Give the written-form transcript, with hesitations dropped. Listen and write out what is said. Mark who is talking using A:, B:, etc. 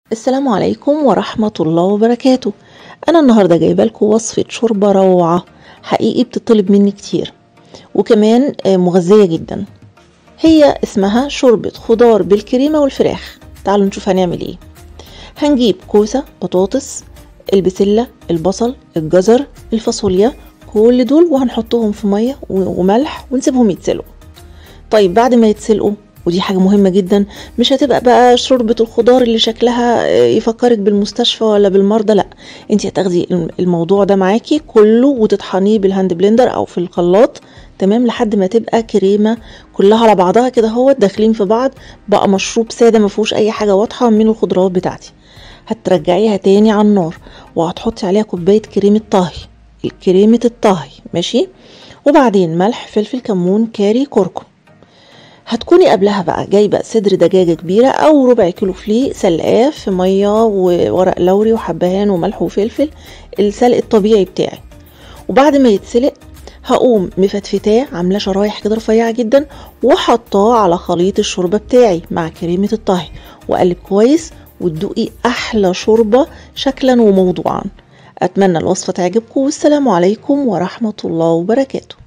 A: السلام عليكم ورحمة الله وبركاته. أنا النهاردة جايبة لكم وصفة شوربة روعة، حقيقي بتطلب مني كتير وكمان مغذية جدا. هي اسمها شوربة خضار بالكريمة والفراخ. تعالوا نشوف هنعمل ايه. هنجيب كوسة، بطاطس، البسلة، البصل، الجزر، الفاصوليا، كل دول وهنحطهم في مية وملح ونسيبهم يتسلقوا. طيب بعد ما يتسلقوا، ودي حاجة مهمة جدا، مش هتبقى بقى شوربة الخضار اللي شكلها يفكرك بالمستشفى ولا بالمرضى، لا، انت هتاخدي الموضوع ده معاكي كله وتطحنيه بالهاند بلندر او في الخلاط، تمام، لحد ما تبقى كريمة كلها على بعضها كده، هو داخلين في بعض، بقى مشروب سادة ما فيهوش اي حاجة واضحة من الخضروات بتاعتي. هترجعيها تاني على النار وهتحطي عليها كوباية كريمة طهي، كريمة الطهي، ماشي، وبعدين ملح، فلفل، كمون، كاري، كركم. هتكوني قبلها بقى جايبه صدر دجاجه كبيره او ربع كيلو فليه، سلقاه في ميه وورق لوري وحبهان وملح وفلفل، السلق الطبيعي بتاعي. وبعد ما يتسلق هقوم مفتفتاه، عاملاه شرايح كده رفيعه جدا، وحطاه على خليط الشوربه بتاعي مع كريمه الطهي، واقلب كويس وتدوقي احلى شوربه شكلا وموضوعا. اتمنى الوصفه تعجبكم، والسلام عليكم ورحمه الله وبركاته.